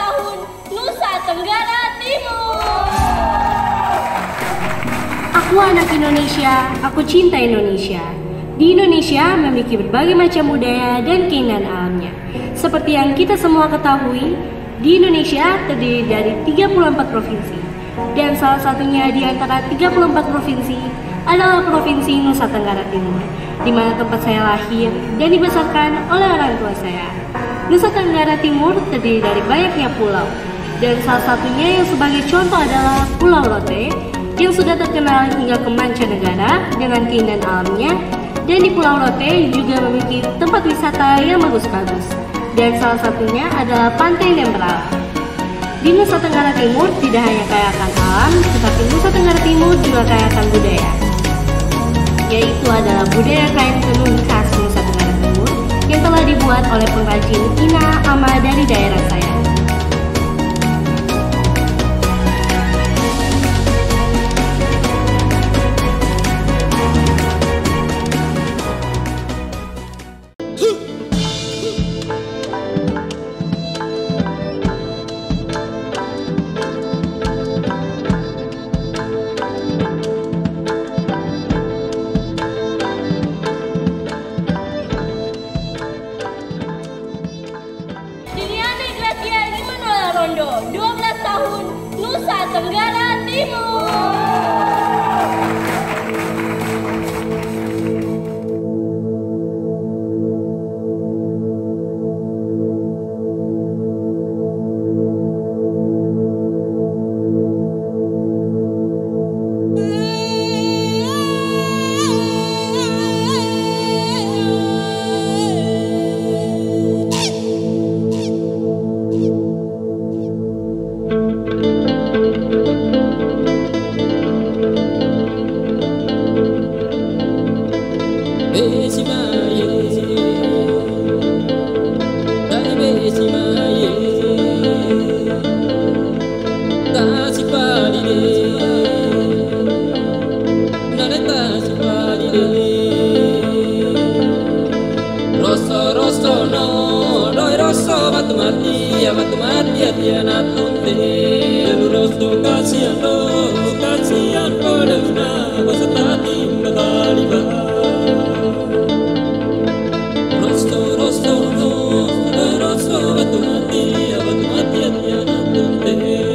tahun Nusa Tenggara Timur. Aku anak Indonesia, aku cinta Indonesia. Di Indonesia memiliki berbagai macam budaya dan keindahan alamnya. Seperti yang kita semua ketahui, di Indonesia terdiri dari 34 provinsi. Dan salah satunya di antara 34 provinsi adalah Provinsi Nusa Tenggara Timur, di mana tempat saya lahir dan dibesarkan oleh orang tua saya. Nusa Tenggara Timur terdiri dari banyaknya pulau, dan salah satunya yang sebagai contoh adalah Pulau Lote, yang sudah terkenal hingga ke mancanegara dengan keindahan alamnya. Dan di Pulau Lote juga memiliki tempat wisata yang bagus-bagus, dan salah satunya adalah Pantai Nembrala. Di Nusa Tenggara Timur tidak hanya kaya akan alam, tetapi Nusa Tenggara Timur juga kaya akan budaya, yaitu adalah budaya kain tenun khas Nusa Tenggara Timur yang telah dibuat oleh pengrajin Ina Ama dari daerah saya. Rondo, 12 tahun, Nusa Tenggara Timur. Batu mati atiana tunte Lurosto kasihan kodemna Basatati bakaliba Rosto no batu mati atiana tunte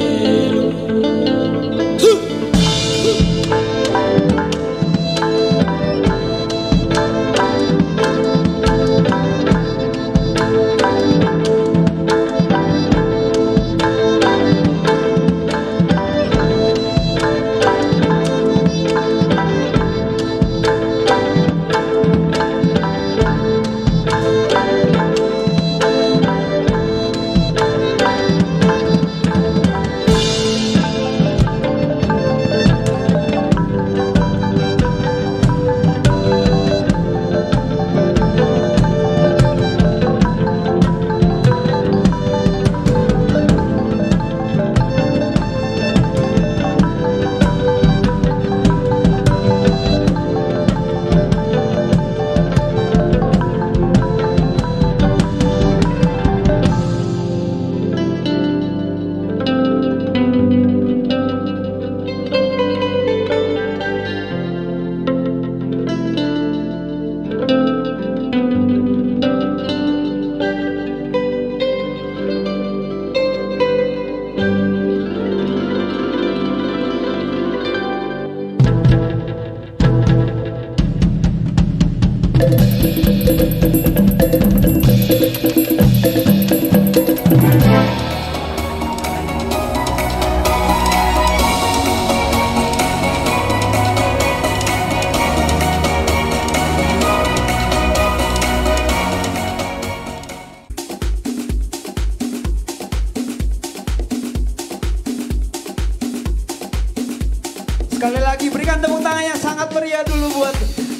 Sekali lagi berikan tepuk tangan yang sangat meriah dulu buat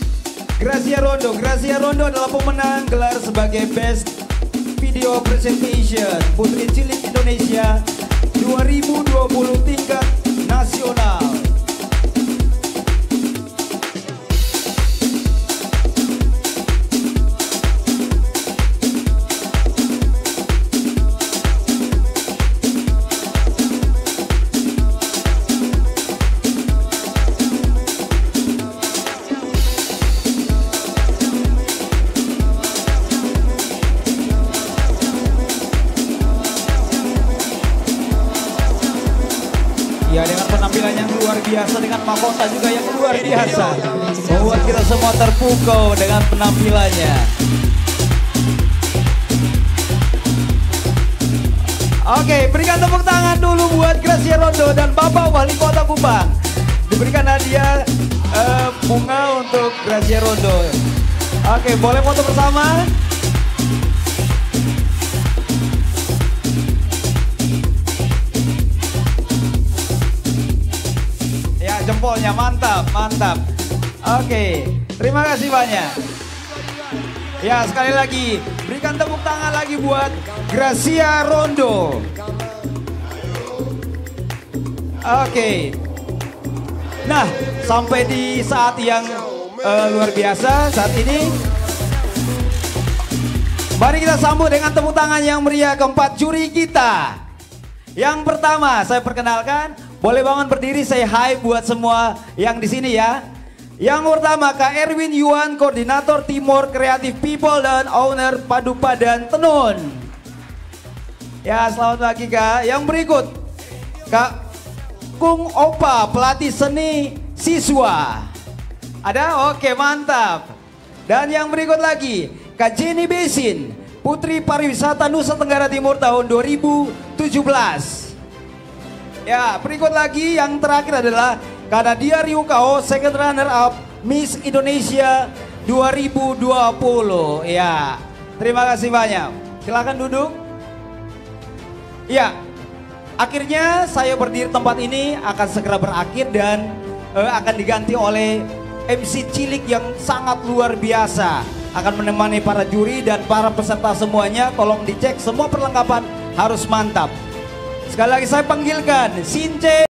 Gracia Rondo. Gracia Rondo adalah pemenang gelar sebagai Best Video Presentation Putri Cilik Indonesia 2020 tingkat nasional. biasa dengan mahkota juga yang luar biasa. Membuat kita semua terpukau dengan penampilannya. Oke, berikan tepuk tangan dulu buat Gracia Rondo dan Bapak Wali Kota Kupang. Diberikan hadiah bunga untuk Gracia Rondo. Oke, boleh foto bersama? Ya, jempolnya mantap, mantap. Oke, terima kasih banyak. Ya, sekali lagi berikan tepuk tangan lagi buat Gracia Rondo. Oke. Nah, sampai di saat yang luar biasa saat ini, mari kita sambut dengan tepuk tangan yang meriah keempat juri kita. Yang pertama saya perkenalkan, boleh bangun berdiri, say hi buat semua yang di sini ya. Yang pertama Kak Erwin Yuan, Koordinator Timur Creative People dan Owner Padupadan Tenun. Ya, selamat pagi Kak. Yang berikut Kak Kung Opa, pelatih seni siswa. Ada? Oke, mantap. Dan yang berikut lagi Kak Jenny Besin, Putri Pariwisata Nusa Tenggara Timur tahun 2017. Ya, berikut lagi yang terakhir adalah Kak Nadia Ryukao, second runner up Miss Indonesia 2020. Ya, terima kasih banyak. Silakan duduk. Ya, akhirnya saya berdiri tempat ini akan segera berakhir dan akan diganti oleh MC cilik yang sangat luar biasa. Akan menemani para juri dan para peserta semuanya. Tolong dicek semua perlengkapan harus mantap. Sekali lagi saya panggilkan Since